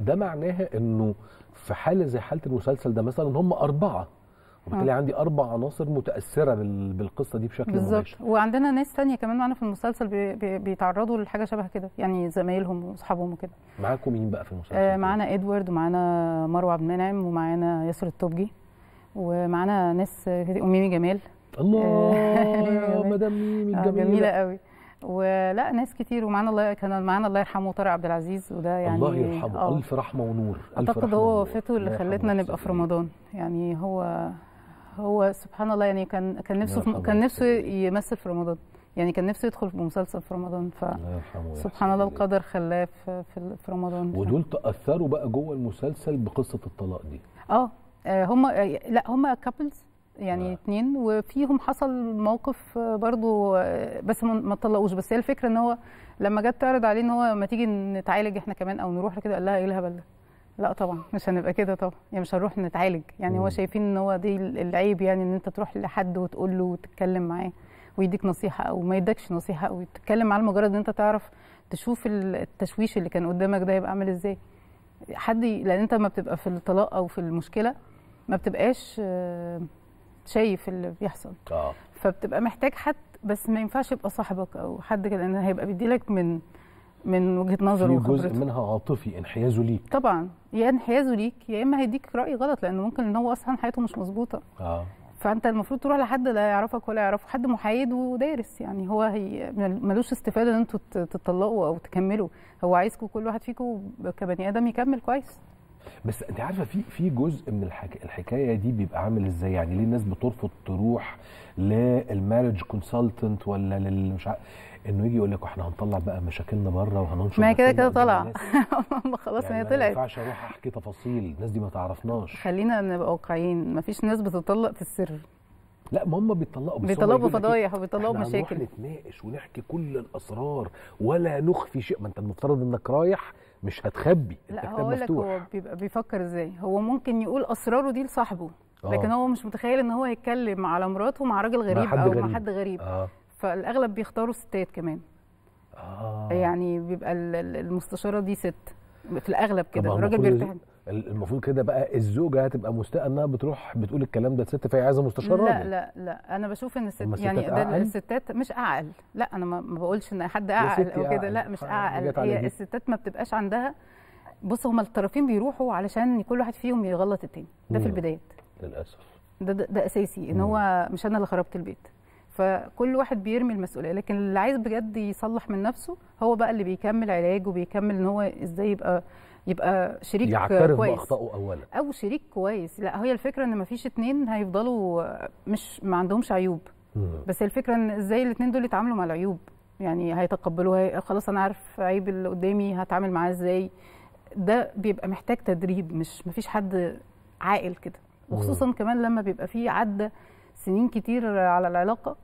ده معناها انه في حاله زي حاله المسلسل ده مثلا هم 4، وبالتالي عندي 4 عناصر متاثره بالقصه دي بشكل مباشر. بالظبط. وعندنا ناس تانية كمان معانا في المسلسل بيتعرضوا لحاجه شبه كده، يعني زمايلهم واصحابهم وكده. معاكم مين بقى في المسلسل؟ معانا ادوارد، ومعانا مروه عبد المنعم، ومعانا ياسر الطبجي، ومعانا ناس وميمي جمال. الله يا مدام ميمي الجميله، جميله قوي. ولا ناس كتير. ومعانا كان معانا الله يرحمه طارق عبد العزيز، وده يعني الله يرحمه. الف رحمه ونور. اعتقد هو وفاته اللي خلتنا نبقى في رمضان. يعني هو سبحان الله، يعني كان نفسه يمثل في رمضان، يعني كان نفسه يدخل في مسلسل في رمضان، سبحان الله القدر خلاه في رمضان. ودول تاثروا بقى جوه المسلسل بقصه الطلاق دي؟ هم كابلز، يعني 2، وفيهم حصل موقف برضو، بس ما طلقوش. بس هي الفكره ان هو لما جت تعرض عليه ان هو ما تيجي نتعالج احنا كمان او نروح كده، قال لها ايه الهبل ده؟ لا طبعا مش هنبقى كده طبعا، يعني مش هنروح نتعالج. يعني هو شايفين ان هو دي العيب، يعني ان انت تروح لحد وتقول له وتتكلم معاه ويديك نصيحه او ما يدكش نصيحه، او تتكلم معاه لمجرد ان انت تعرف تشوف التشويش اللي كان قدامك ده هيبقى عامل ازاي. لان انت ما بتبقى في الطلاق او في المشكله ما بتبقاش شايف اللي بيحصل. فبتبقى محتاج حد، بس ما ينفعش يبقى صاحبك او حد كده، لان هيبقى بيديلك من وجهه نظره وخبرته. في جزء منها عاطفي، انحيازه ليك طبعا، يا انحيازه ليك يا اما هيديك راي غلط، لانه ممكن ان هو اصلا حياته مش مظبوطه. فانت المفروض تروح لحد لا يعرفك ولا يعرفه، حد محايد ودارس. يعني هو ملوش استفاده ان انتوا تطلقوا او تكملوا، هو عايزكم كل واحد فيكم كبني ادم يكمل كويس. بس انت عارفه في جزء من الحكايه دي بيبقى عامل ازاي؟ يعني ليه الناس بترفض تروح للمارج كونسلتنت ولا مش عارف، انه يجي يقول لك احنا هنطلع بقى مشاكلنا بره وهننشر. ما هي كده طالعه خلاص، يعني ما هي طلعت. ما ينفعش اروح احكي تفاصيل الناس دي ما تعرفناش. خلينا نبقى واقعيين، ما فيش ناس بتطلق في السر. لا، ما هم بيطلقوا بفضايح وبيطلقوا بمشاكل. احنا هنروح نتناقش ونحكي كل الاسرار ولا نخفي شيء. ما انت المفترض انك رايح مش هتخبي، انت كتاب مفتوح. لا، هقول لك هو بيبقى بيفكر ازاي. هو ممكن يقول اسراره دي لصاحبه، لكن هو مش متخيل ان هو يتكلم على مراته مع راجل غريب مع حد غريب. فالاغلب بيختاروا ستات كمان. يعني بيبقى المستشاره دي ست في الاغلب كده، الراجل بيرتاح. المفروض كده بقى الزوجه هتبقى مستاءه انها بتروح بتقول الكلام ده لست، فهي عايزه مستشار راجل. لا انا بشوف ان يعني الستات مش اعقل. لا، انا ما بقولش ان حد اعقل او كده، لا مش اعقل. هي الستات ما بتبقاش عندها. بص، هما الطرفين بيروحوا علشان كل واحد فيهم يغلط التاني، ده في البدايات للاسف. ده اساسي، ان هو مش انا اللي خربت البيت، فكل واحد بيرمي المسؤوليه. لكن اللي عايز بجد يصلح من نفسه هو بقى اللي بيكمل علاج وبيكمل ان هو ازاي يبقى شريك يعترف كويس، باخطائه اولا، او شريك كويس. لا، هي الفكره ان مفيش 2 هيفضلوا ما عندهمش عيوب. بس الفكره ان ازاي ال2 دول يتعاملوا مع العيوب، يعني هيتقبلوها. خلاص انا عارف عيب اللي قدامي، هتعامل معاه ازاي. ده بيبقى محتاج تدريب، مفيش حد عاقل كده. وخصوصا كمان لما بيبقى فيه عدى سنين كتير على العلاقه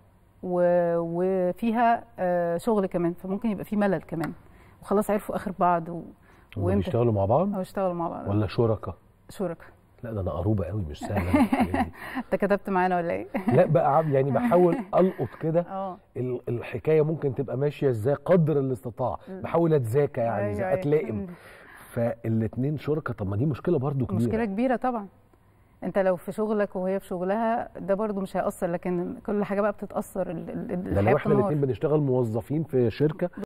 وفيها شغل كمان، فممكن يبقى فيه ملل كمان، وخلاص عرفوا اخر بعض ويشتغلوا مع بعض. يشتغلوا مع بعض ولا شركاء؟ لا، ده انا قروبه قوي، مش سهله. انت كتبت معانا ولا ايه؟ لا بقى، يعني بحاول القط كده الحكايه ممكن تبقى ماشيه ازاي قدر الاستطاع. بحاول اتذاكى يعني اتلائم. فالاثنين شركاء، طب ما دي مشكله برضو كبيره. مشكله كبيره طبعا. انت لو في شغلك وهي في شغلها ده برضو مش هيأثر، لكن كل حاجه بقى بتتأثر. ده لو احنا الاثنين بنشتغل موظفين في شركه